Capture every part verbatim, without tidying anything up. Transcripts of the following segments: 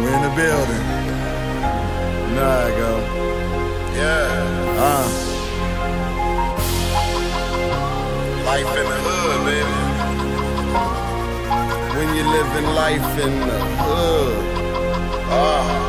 We're in the building. You know how I go. Yeah. Uh. Life in the hood, baby. When you're living life in the hood. Ah.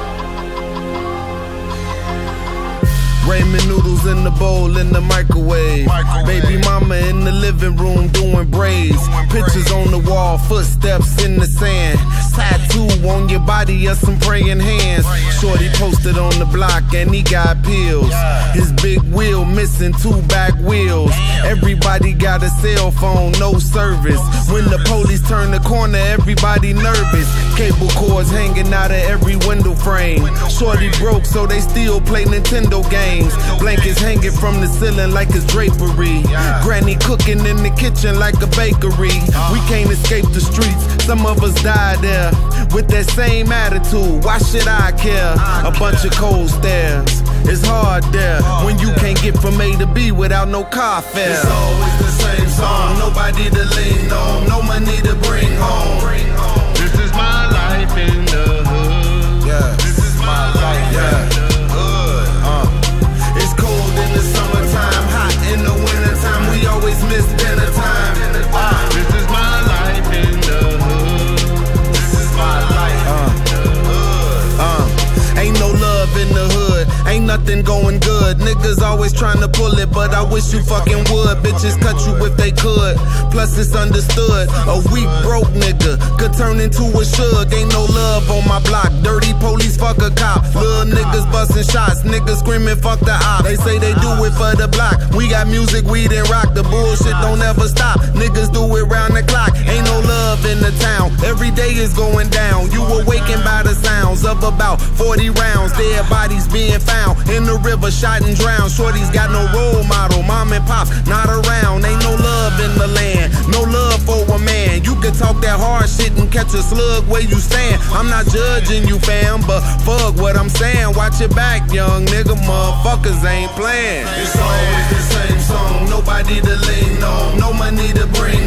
Ramen noodles in the bowl in the microwave. microwave. Baby mama in the living room doing braids. Doing Pictures braids. On the wall, footsteps in the sand. Tattoo on your body of some praying hands. Shorty posted on the block and he got pills. His big wheel missing two back wheels. Everybody got a cell phone, no service. When the police turn the corner, everybody nervous. Cable cords hanging out of every window frame. Shorty broke, so they still play Nintendo games. Blankets hanging from the ceiling like it's drapery. Granny cooking in the kitchen like a bakery. We can't escape the streets, some of us died there. With that same attitude, why should I care? A bunch of cold stares. It's hard there when you can't get from A to B without no car fare. It's always the same song, nobody to lean on, no money to bring home. This is my life in the hood. Yeah, this is my life yeah. in the hood. Uh. It's cold in the summertime, hot in the wintertime. We always miss dinner time. Uh. This is my life in the hood. This is my life uh. in the hood. Uh. Ain't no love in the hood. Ain't nothing going good. Niggas always trying to pull it, but I wish you fucking would. Bitches cut you if they could. Plus it's understood. A weak broke nigga could turn into a shug. Ain't no love on my block. Dirty police, fuck a cop. Little niggas busting shots. Niggas screaming, fuck the op. They say they do it for the block. We got music, weed and rock. The bullshit don't ever stop. Niggas do it round the clock. Ain't no love in the town. Every day is going down. You awakened by the sounds of about forty rounds. Dead bodies being found in the river, shot and drowned. Shorty's got no role model. Mom and pops not around. Ain't no love in the land. No love for a man. You can talk that hard shit and catch a slug where you stand. I'm not judging you, fam, but fuck what I'm saying. Watch your back, young nigga. Motherfuckers ain't playing. It's always the same song. Nobody to lean on. No money to bring